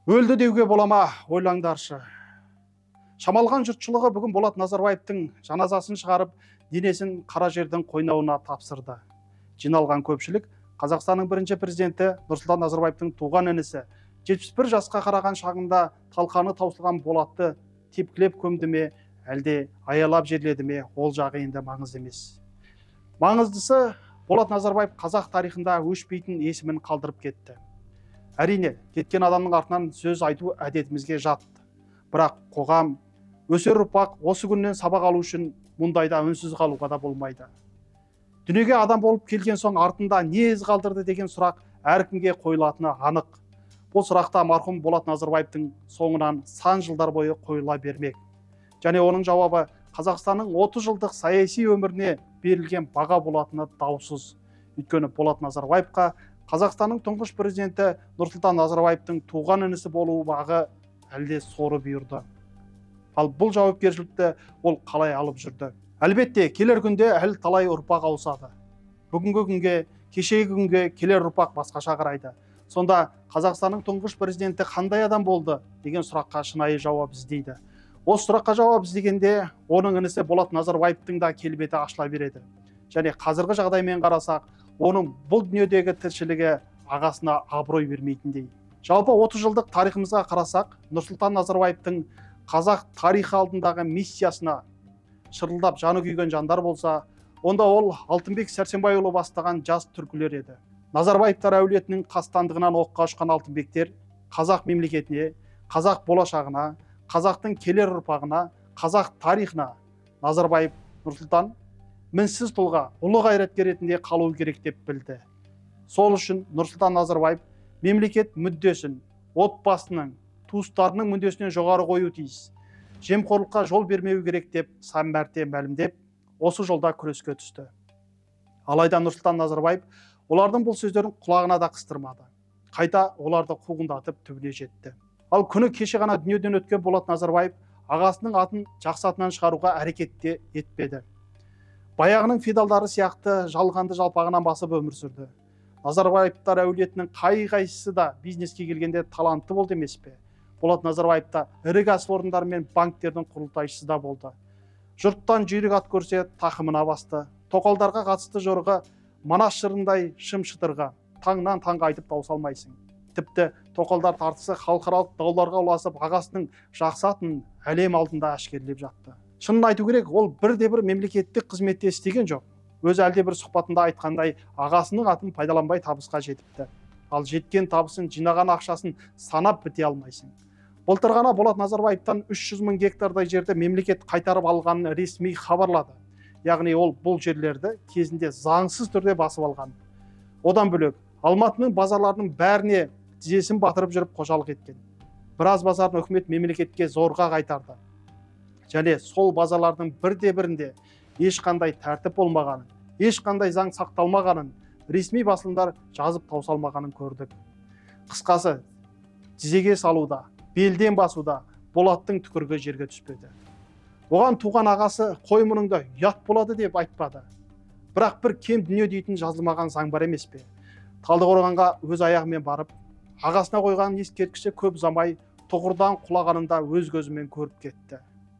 Өлді деуге бола ма, ойлаңдаршы. Шамалған жұртшылығы бүгін Болат Назарбаевтың жаназасын шығарып, денесін қара жердің қойнауына тапсырды. Жиналған көпшілік Қазақстанның бірінші президенті Нұрсұлтан Назарбаевтың туған інісі 71 жасқа қараған шағында талқаны таусылған Болатты тепкілеп көмді ме, әлде аялап жерледі ме, ол жағы енді маңызды емес. Маңыздысы, Болат Назарбаев қазақ тарихында өшпейтін есімін қалдырып кетті. Әрине, кеткен адамның артынан сөз айту әдетімізге жатты. Бірақ қоғам, өсер ұрпақ осы күннен сабақ алу үшін мұндайда үнсіз қалуға да болмайды. Дүниеге адам болып келген соң артында не із қалдырды деген сұрақ әркімге қойылатыны анық. Бұл сұрақта марқұм Болат Назарбаевтың соңынан сан жылдар бойы қойыла бермек. Және оның жауабы Қазақстанның 30 жылдық саяси өміріне берілген баға болатыны даусыз. Өйткені Болат Назарбаевқа Қазақстанның тұңғыш президенті Нұрсұлтан Назарбаевтың туған інісі болуы бағы әлде соры бұйырды. Ал бұл жауапкершілікті ол қалай алып жүрді? Әлбетте, келер күнде әлі талай ұрпақ ауысады. Бүгінгі күнге, кешегі күнге келер ұрпақ басқаша қарайды. Сонда Қазақстанның тұңғыш президенті қандай адам болды деген сұраққа шынайы жауап іздейді. Осы сұраққа жауап іздегенде оның інісі Болат Назарбаевтың да келбеті ашыла береді. Және қазіргі жағдаймен қарасақ, оның бұл дүниедегі тіршілігі ағасына абырой бермейтіндей. Жалпы 30 жылдық тарихымызға қарасақ, Нұрсұлтан Назарбаевтың қазақ тарихы алдындағы миссиясына шырылдап жаны күйген жандар болса, онда ол Алтынбек Сәрсенбайұлы бастаған жас түркілер еді. Назарбаевтар әулетінің қастандығынан оққа ұшқан Алтынбектер қазақ мемлекетіне, қазақ болашағына, қазақтың келер ұрпағына, қазақ тарихына Назарбаев Нұрсұлтан мінсіз тұлға, ұлы қайраткер ретінде қалу керек деп білді. Сол үшін Нұрсұлтан Назарбаев мемлекет мүддесін, отбасының, туыстарының мүддесінен жоғары қою тиіс. Жемқорлыққа жол бермеу керек деп сан мәрте мәлімдеп, осы жолда күреске түсті. Алайда Нұрсұлтан Назарбаев олардың бұл сөздерін құлағына да қыстырмады. Қайта оларды қуғындатып түбіне жетті. Ал күні кеше ғана дүниеден өткен Болат Назарбаев ағасының атын жақсы атынан шығаруға әрекетте етпеді. Баяғының феодалдары сияқты жалғанды жалпағынан басып өмір сүрді. Назарбаевтар әулетінің қай-қайсысы да бизнеске келгенде талантты болды емес пе? Болат Назарбаев та ірі кәсіпорындар мен банктердің құрылтайшысы да болды. Жұрттан жүйрік ат көрсе тақымына басты. Тоқалдарға қатысты жорығы Манас жырындай шым-шытырға, таңнан таңға айтып таусалмайсың. Тіпті тоқалдар тартысы халықаралық дауларға ұласып, ағасының жақсы атын әлем алдында әшкерелеп жатты. Шынын айту керек, ол бірде-бір мемлекеттік қызметте істеген жоқ. Өзі әлде бір сұхбатында айтқандай, ағасының атын пайдаланбай табысқа жетіпті. Ал жеткен табысын, жинаған ақшасын санап біте алмайсың. Былтыр ғана Болат Назарбаевтан 300 мың гектардай жерді мемлекет қайтарып алғанын ресми хабарлады. Яғни ол бұл жерлерді кезінде заңсыз түрде басып алған. Одан бөлек, Алматының базарларының бәріне тізесін батырып жүріп қожалық еткен. Біраз базарын үкімет мемлекетке зорға қайтарды. Және сол базарлардың бірде-бірінде ешқандай тәртіп болмағанын, ешқандай заң сақталмағанын, ресми басылымдар жазып таусалмағанын көрдік. Қысқасы, тізеге салуда, белден басуда Болаттың түкірігі жерге түспеді. Оған туған ағасы қой мұныңда ұят болады деп айтпады. Бірақ бір кем дүние дейтін жазылмаған заң бар емес пе? Талдықорғанға өз аяғымен барып, ағасына қойған ескерткіші көп ұзамай тұғырдан құлағанында өз көзімен көріп кетті.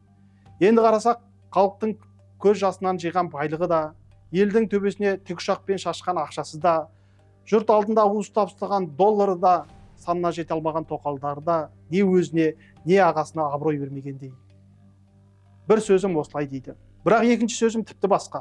Енді қарасақ, халықтың көз жасынан жиған байлығы да, елдің төбесіне тікұшақпен шашқан ақшасы да, жұрт алдында уыстап ұстаған доллары да, санына жете алмаған тоқалдары да не өзіне, не ағасына абырой бермегендей. Бір сөзім осылай дейді. Бірақ екінші сөзім тіпті басқа.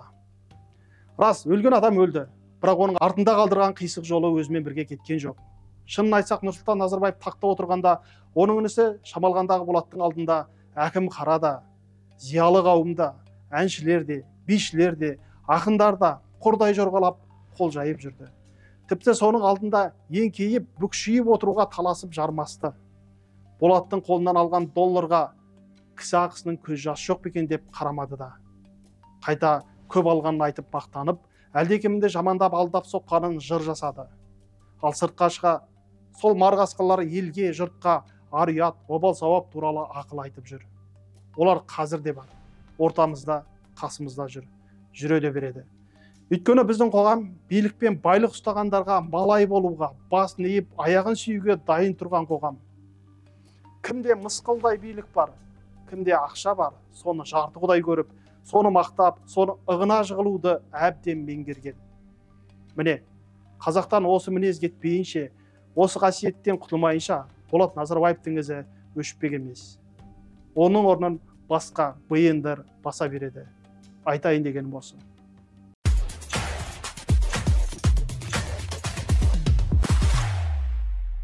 Рас, өлген адам өлді, бірақ оның артында қалдырған қисық жолы өзімен бірге кеткен жоқ. Шынын айтсақ, Нұрсұлтан Назарбаев тақта отырғанда, оның інісі Шамалғандағы Болаттың алдында әкім қара да, зиялы қауымда, әншілер де, бишілер де, ақындар да құрдай жорғалап қол жайып жүрді. Тіпті соның алдында еңкейіп, бүкшиіп отыруға таласып жармасты. Болаттың қолынан алған долларға кісі ақысының көз жасы жоқ екен деп қарамады да. Қайта көп алғанын айтып мақтанып, әлдекімді жамандап алдап соққанын жыр жасады. Ал сыртқа шыға, сол марғасқалар елге, жұртқа ар-ұят, обал сауап туралы ақыл айтып жүр. Олар қазір де бар, ортамызда, қасымызда жүр, жүре де береді. Өйткені біздің қоғам билік пен байлық ұстағандарға малай болуға, басын иіп, аяғын сүюге дайын тұрған қоғам. кімде мысқылдай билік бар, кімде ақша бар, соны жарты құдай көріп, соны мақтап, соны ығына жығылуды әбден меңгерген. Міне, қазақтан осы мінез кетпейінше, осы қасиеттен құтылмайынша, Болат Назарбаевтың ізі өшпек емес. Оның орнын басқа БНДР баса береді. Айтайын дегенім осы.